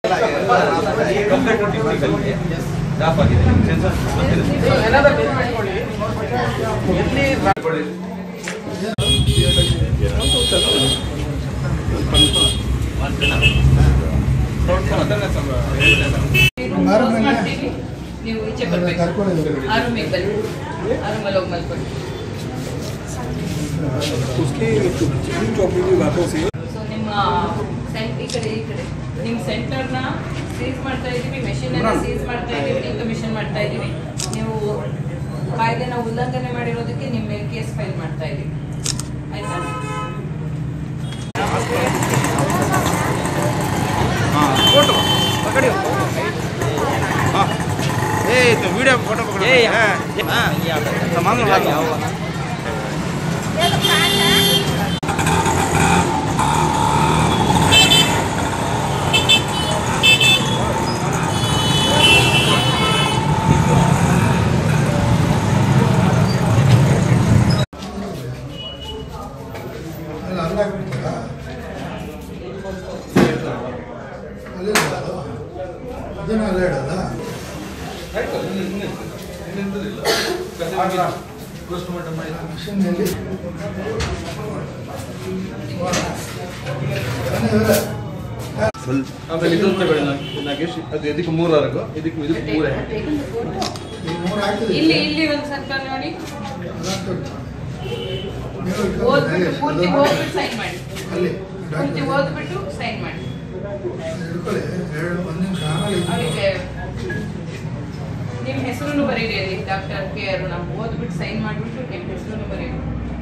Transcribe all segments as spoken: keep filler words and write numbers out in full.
ನೀವು ಈಚೆ ಬರಬೇಕು ಆರು ಮೇಲೆ ಬನ್ನಿ ಆರು ಮೇಲೆ ಹೋಗಿ ಮಲ್ಕೊಳ್ಳಿ उसके चिकन चॉपिंग की बातों से ಸೊ ನಿಮ್ಮ ಸೆಂಟ್ ಈ ಕಡೆ ಈ ಕಡೆ ನಿಮ್ಮ ಸೆಂಟರ್ನ ಸೀಸ್ ಮಾಡ್ತಾ ಇದ್ದೀವಿ ಮೆಷಿನನ್ನು ಸೀಸ್ ಮಾಡ್ತಾ ಇದ್ದೀವಿ ಡಿಕಮಿಷನ್ ಮಾಡ್ತಾ ಇದ್ದೀವಿ ನೀವು ಕಾಯ್ದೆನ ಉಲ್ಲಂಘನೆ ಮಾಡಿರೋದಕ್ಕೆ ನಿಮ್ಮ ಮೇಲೆ ಕೇಸ್ ಫೈಲ್ ಮಾಡ್ತಾ ಇದ್ದೀವಿ ಆಯ್ತಾ फोटो पकड़ियो हाँ ए तो वीडियो फोटो पकड़ो ए हाँ सामान ला लो ಆಮೇಲೆ ಇದೊಂದು ತಗೊಳ್ಳಿ ನಾಗೇಶ್ ಅದು ಇದಕ್ಕೆ ಮೂರವರೆಗೂ ಇದಕ್ಕೆ ಇದಕ್ಕೆ ಮೂರೇ ಇಲ್ಲಿ ಇಲ್ಲಿ ಒಂದು ಸರ್ಕಾರ ನೋಡಿ ಓದ್ಬಿಟ್ಟು ಪೂರ್ತಿ ಓದ್ಬಿಟ್ಟು ಸೈನ್ ಮಾಡಿ ಪೂರ್ತಿ ಓದ್ಬಿಟ್ಟು ಸೈನ್ ಮಾಡಿ ಅವರಿಗೆ ನಿಮ್ಮ ಹೆಸರನ್ನು ಬರೀರಿ ಅಲ್ಲಿ ಡಾಕ್ಟರ್ ಕೆ ಅರುಣ ಓದ್ಬಿಟ್ಟು ಸೈನ್ ಮಾಡಿಬಿಟ್ಟು ನಿಮ್ಮ ಹೆಸರನ್ನು ಬರೀರಿ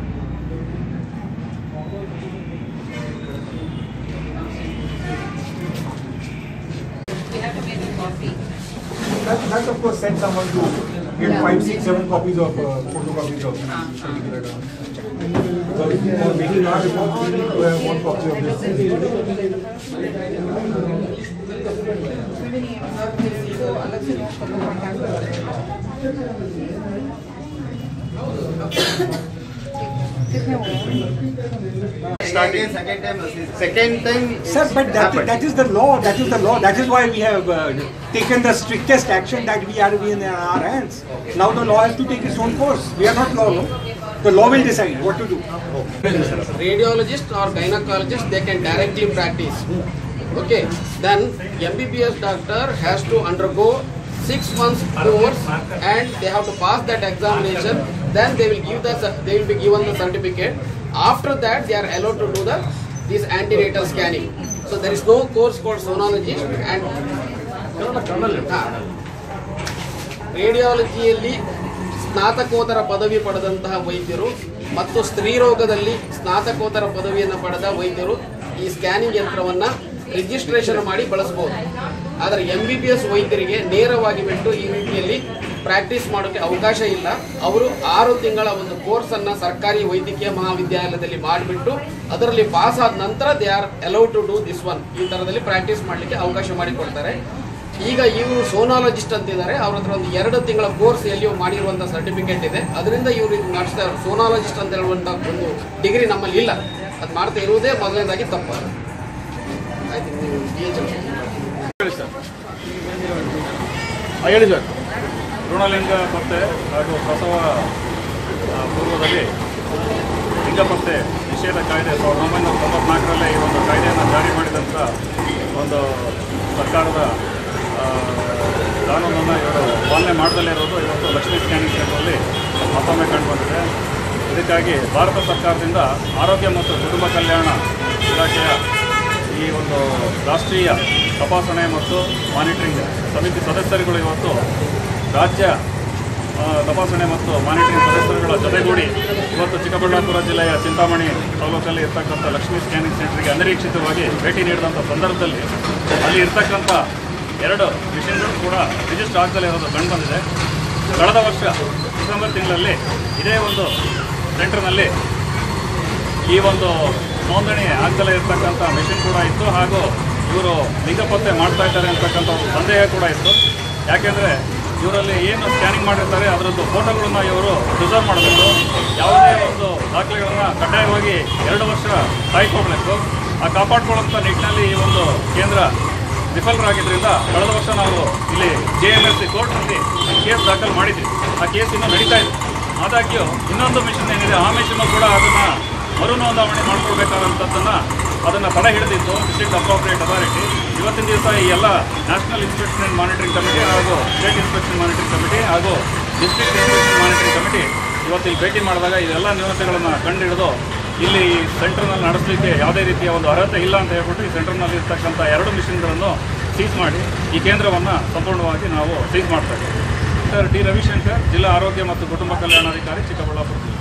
that, that of course send someone to get yeah. five, six, seven copies of uh, photocopies of this particular document. So for making our report, we need to have one copy of this. Starting second time, second time. Sir, but that, that is the law. That is the law. That is why we have uh, taken the strictest action that we are in our hands. Okay. Now the law has to take its own course. We are not law. No? The law will decide what to do. Okay. Radiologist or gynecologist, they can directly practice. Okay. Then M B B S doctor has to undergo six months course and they have to pass that examination. Then they will give the they will be given the certificate. After that, they are allowed to do the this antenatal scanning. So there is no course called sonologist and ರೇಡಿಯಾಲಜಿಯಲ್ಲಿ ಸ್ನಾತಕೋತ್ತರ ಪದವಿ ಪಡೆದಂತಹ ವೈದ್ಯರು ಮತ್ತು ಸ್ತ್ರೀರೋಗದಲ್ಲಿ ಸ್ನಾತಕೋತ್ತರ ಪದವಿಯನ್ನು ಪಡೆದ ವೈದ್ಯರು ಈ ಸ್ಕ್ಯಾನಿಂಗ್ ಯಂತ್ರವನ್ನು ರಿಜಿಸ್ಟ್ರೇಷನ್ ಮಾಡಿ ಬಳಸಬಹುದು. ಆದರೆ ಎಂ ಬಿ ಬಿ ಎಸ್ ವೈದ್ಯರಿಗೆ ನೇರವಾಗಿ ಬಿಟ್ಟು ಈ ರೀತಿಯಲ್ಲಿ ಪ್ರಾಕ್ಟೀಸ್ ಮಾಡೋಕ್ಕೆ ಅವಕಾಶ ಇಲ್ಲ. ಅವರು ಆರು ತಿಂಗಳ ಒಂದು ಕೋರ್ಸನ್ನು ಸರ್ಕಾರಿ ವೈದ್ಯಕೀಯ ಮಹಾವಿದ್ಯಾಲಯದಲ್ಲಿ ಮಾಡಿಬಿಟ್ಟು ಅದರಲ್ಲಿ ಪಾಸ್ ಆದ ನಂತರ they are allowed to do this one. ಈ ಥರದಲ್ಲಿ ಪ್ರಾಕ್ಟೀಸ್ ಮಾಡಲಿಕ್ಕೆ ಅವಕಾಶ ಮಾಡಿಕೊಡ್ತಾರೆ. ಈಗ ಇವರು ಸೋನಾಲಜಿಸ್ಟ್ ಅಂತಿದ್ದಾರೆ, ಅವ್ರ ಹತ್ರ ಒಂದು ಎರಡು ತಿಂಗಳ ಕೋರ್ಸ್ ಎಲ್ಲಿಯೋ ಮಾಡಿರುವಂಥ ಸರ್ಟಿಫಿಕೇಟ್ ಇದೆ. ಅದರಿಂದ ಇವರು ಇದು ನಡೆಸ್ತಾ ಇರೋ ಸೋನಾಲಜಿಸ್ಟ್ ಅಂತ ಹೇಳುವಂಥ ಒಂದು ಡಿಗ್ರಿ ನಮ್ಮಲ್ಲಿ ಇಲ್ಲ. ಅದು ಮಾಡ್ತಾ ಇರುವುದೇ ಮೊದಲನೇದಾಗಿ ತಪ್ಪು. ಆಯ್ತು, ನೀವು ಬಿ ಎಚ್ ಹೇಳಿ ಸರ್. ಹೇಳಿ ಸರ್. ಭ್ರೂಣಲಿಂಗ ಪತ್ತೆ ಹಾಗೂ ಪ್ರಸವ ಪೂರ್ವದಲ್ಲಿ ಲಿಂಗ ಪತ್ತೆ ನಿಷೇಧ ಕಾಯ್ದೆ ಸಾವಿರದ ಒಂಬೈನೂರ ತೊಂಬತ್ನಾಲ್ಕರಲ್ಲೇ ಈ ಒಂದು ಕಾಯ್ದೆಯನ್ನು ಜಾರಿ ಮಾಡಿದಂಥ ಒಂದು ಸರ್ಕಾರದ ಕಾನೂನನ್ನು ಇವರು ಪಾಲನೆ ಮಾಡದಲ್ಲೇ ಇರೋದು ಇವತ್ತು ಲಕ್ಷ್ಮೀ ಸ್ಕ್ಯಾನಿಂಗ್ ಸೆಂಟರಲ್ಲಿ ಮತ್ತೊಮ್ಮೆ ಕಂಡುಬಂದಿದೆ. ಇದಕ್ಕಾಗಿ ಭಾರತ ಸರ್ಕಾರದಿಂದ ಆರೋಗ್ಯ ಮತ್ತು ಕುಟುಂಬ ಕಲ್ಯಾಣ ಇಲಾಖೆಯ ಈ ಒಂದು ರಾಷ್ಟ್ರೀಯ ತಪಾಸಣೆ ಮತ್ತು ಮಾನಿಟರಿಂಗ್ ಸಮಿತಿ ಸದಸ್ಯರುಗಳು ಇವತ್ತು ರಾಜ್ಯ ತಪಾಸಣೆ ಮತ್ತು ಮಾನಿಟರಿಂಗ್ ಸದಸ್ಯರುಗಳ ಜೊತೆಗೂಡಿ ಇವತ್ತು ಚಿಕ್ಕಬಳ್ಳಾಪುರ ಜಿಲ್ಲೆಯ ಚಿಂತಾಮಣಿ ತಾಲೂಕಲ್ಲಿ ಇರ್ತಕ್ಕಂಥ ಲಕ್ಷ್ಮೀ ಸ್ಕ್ಯಾನಿಂಗ್ ಸೆಂಟರ್ಗೆ ಅನಿರೀಕ್ಷಿತವಾಗಿ ಭೇಟಿ ನೀಡಿದಂಥ ಸಂದರ್ಭದಲ್ಲಿ ಅಲ್ಲಿ ಇರ್ತಕ್ಕಂಥ ಎರಡು ಮಿಷನ್ಗಳು ಕೂಡ ರಿಜಿಸ್ಟರ್ ಆಗದಲ್ಲೇ ಇರೋದು ಕಂಡುಬಂದಿದೆ. ಕಳೆದ ವರ್ಷ ಡಿಸೆಂಬರ್ ತಿಂಗಳಲ್ಲಿ ಇದೇ ಒಂದು ಸೆಂಟರ್ನಲ್ಲಿ ಈ ಒಂದು ನೋಂದಣಿ ಆಗದಲ್ಲೇ ಇರ್ತಕ್ಕಂಥ ಮಿಷನ್ ಕೂಡ ಇತ್ತು. ಹಾಗೂ ಇವರು ಲಿಂಗ ಪತ್ತೆ ಮಾಡ್ತಾ ಇದ್ದಾರೆ ಅಂತಕ್ಕಂಥ ಒಂದು ಸಂದೇಹ ಕೂಡ ಇತ್ತು. ಯಾಕೆಂದರೆ ಇವರಲ್ಲಿ ಏನು ಸ್ಕ್ಯಾನಿಂಗ್ ಮಾಡಿರ್ತಾರೆ ಅದರದ್ದು ಫೋಟೋಗಳನ್ನು ಇವರು ರಿಸರ್ವ್ ಮಾಡಬೇಕು. ಯಾವುದೇ ಒಂದು ದಾಖಲೆಗಳನ್ನು ಕಡ್ಡಾಯವಾಗಿ ಎರಡು ವರ್ಷ ಕಾಯ್ಕೊಳ್ಬೇಕು. ಆ ಕಾಪಾಡ್ಕೊಳ್ಳೋಂಥ ನಿಟ್ಟಿನಲ್ಲಿ ಈ ಒಂದು ಕೇಂದ್ರ ವಿಫಲರಾಗಿದ್ದರಿಂದ ಕಳೆದ ವರ್ಷ ನಾವು ಇಲ್ಲಿ ಜೆ ಎಮ್ ಎಸ್ ಸಿ ಕೋರ್ಟ್ನಲ್ಲಿ ಕೇಸ್ ದಾಖಲು ಮಾಡಿದ್ವಿ. ಆ ಕೇಸ್ ಇನ್ನೂ ನಡೀತಾ ಇದೆ. ಆದಾಗ್ಯೂ ಇನ್ನೊಂದು ಮಿಷನ್ ಏನಿದೆ ಆ ಮಿಷನ್ನು ಕೂಡ ಅದನ್ನು ಮರು ನೋಂದಾವಣೆ ಮಾಡ್ಕೊಳ್ಬೇಕಾದಂಥದ್ದನ್ನು ಅದನ್ನು ತಡೆ ಹಿಡಿದಿತ್ತು ಡಿಸ್ಟ್ರಿಕ್ಟ್ ಅಪ್ರೋಪ್ರಿಯೇಟ್ ಅಥಾರಿಟಿ. ಇವತ್ತಿನ ದಿವಸ ಈ ಎಲ್ಲ national inspection and monitoring committee ಹಾಗೂ ಸ್ಟೇಟ್ ಇನ್ಸ್ಪೆಕ್ಷನ್ ಮಾನಿಟರಿಂಗ್ ಕಮಿಟಿ ಹಾಗೂ ಡಿಸ್ಟ್ರಿಕ್ಟ್ ಇನ್ಸ್ಪೆಕ್ಷನ್ ಮಾನಿಟರಿಂಗ್ ಕಮಿಟಿ ಇವತ್ತು ಇಲ್ಲಿ ಭೇಟಿ ಮಾಡಿದಾಗ ಇದೆಲ್ಲ ನ್ಯೂನತೆಗಳನ್ನು ಕಂಡುಹಿಡಿದು ಇಲ್ಲಿ ಸೆಂಟರ್ನಲ್ಲಿ ನಡೆಸಲಿಕ್ಕೆ ಯಾವುದೇ ರೀತಿಯ ಒಂದು ಅರ್ಹತೆ ಇಲ್ಲ ಅಂತ ಹೇಳ್ಬಿಟ್ಟು ಈ ಸೆಂಟರ್ನಲ್ಲಿ ಇರ್ತಕ್ಕಂಥ ಎರಡು ಮಿಷನ್ಗಳನ್ನು ಸೀಸ್ ಮಾಡಿ ಈ ಕೇಂದ್ರವನ್ನು ಸಂಪೂರ್ಣವಾಗಿ ನಾವು ಸೀಸ್ ಮಾಡ್ತಾ ಇದ್ದೀವಿ. ಡಾಕ್ಟರ್ ಡಿ ರವಿಶಂಕರ್, ಜಿಲ್ಲಾ ಆರೋಗ್ಯ ಮತ್ತು ಕುಟುಂಬ ಕಲ್ಯಾಣಾಧಿಕಾರಿ, ಚಿಕ್ಕಬಳ್ಳಾಪುರ.